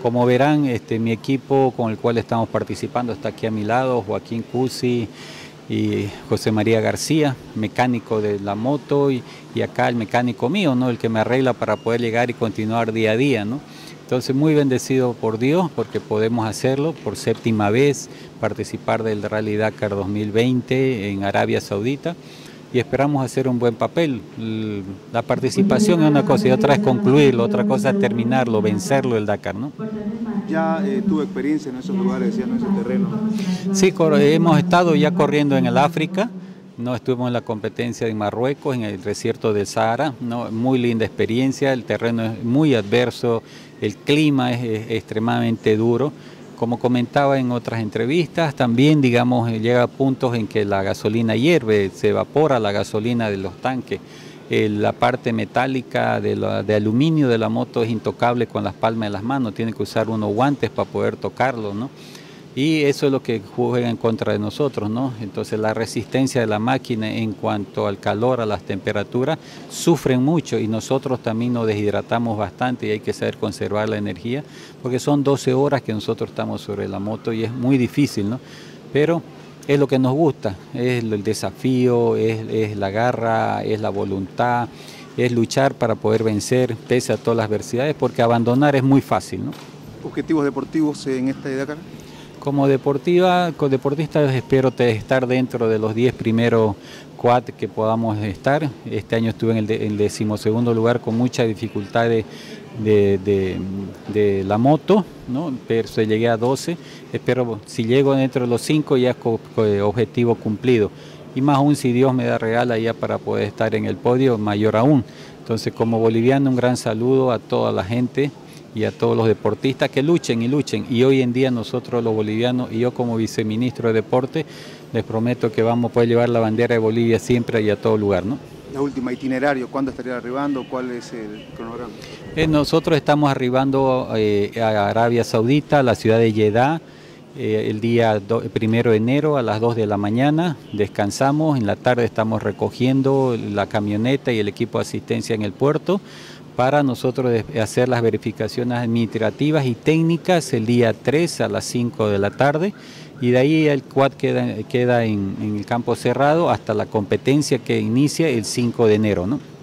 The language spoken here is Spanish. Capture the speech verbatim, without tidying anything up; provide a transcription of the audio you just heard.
Como verán, este, mi equipo con el cual estamos participando está aquí a mi lado, Joaquín Cusi y José María García, mecánico de la moto, y, y acá el mecánico mío, ¿no? El que me arregla para poder llegar y continuar día a día, ¿no? Entonces muy bendecido por Dios porque podemos hacerlo por séptima vez, participar del Rally Dakar dos mil veinte en Arabia Saudita y esperamos hacer un buen papel. La participación es una cosa y otra es concluirlo, otra cosa es terminarlo, vencerlo el Dakar, ¿no? Ya eh, tuve experiencia en esos lugares, en ese terreno. Sí, hemos estado ya corriendo en el África. No estuvimos en la competencia en Marruecos, en el desierto del Sahara, ¿no? Muy linda experiencia, el terreno es muy adverso, el clima es, es extremadamente duro. Como comentaba en otras entrevistas, también digamos llega a puntos en que la gasolina hierve, se evapora la gasolina de los tanques. Eh, la parte metálica de, la, de aluminio de la moto es intocable con las palmas de las manos, tiene que usar unos guantes para poder tocarlo, ¿no? Y eso es lo que juega en contra de nosotros, ¿no? Entonces la resistencia de la máquina en cuanto al calor, a las temperaturas, sufren mucho y nosotros también nos deshidratamos bastante y hay que saber conservar la energía, porque son doce horas que nosotros estamos sobre la moto y es muy difícil, ¿no? Pero es lo que nos gusta, es el desafío, es, es la garra, es la voluntad, es luchar para poder vencer pese a todas las adversidades, porque abandonar es muy fácil, ¿no? ¿Objetivos deportivos en esta Dakar? Como deportiva, como deportista espero estar dentro de los diez primeros quad que podamos estar. Este año estuve en el, de, el decimosegundo lugar con muchas dificultades de, de, de la moto, ¿no? Pero se llegué a doce. Espero, si llego dentro de los cinco ya es objetivo cumplido. Y más aún si Dios me da regala ya para poder estar en el podio, mayor aún. Entonces como boliviano un gran saludo a toda la gente y a todos los deportistas que luchen y luchen. Y hoy en día nosotros los bolivianos y yo como viceministro de Deporte les prometo que vamos a poder llevar la bandera de Bolivia siempre y a todo lugar, ¿no? La última, itinerario, ¿cuándo estaría arribando? ¿Cuál es el cronograma? Eh, nosotros estamos arribando eh, a Arabia Saudita, a la ciudad de Jeddah, eh, el día do, primero de enero a las dos de la mañana, descansamos, en la tarde estamos recogiendo la camioneta y el equipo de asistencia en el puerto, para nosotros hacer las verificaciones administrativas y técnicas el día tres a las cinco de la tarde y de ahí el quad queda, queda en, en el campo cerrado hasta la competencia que inicia el cinco de enero, ¿no?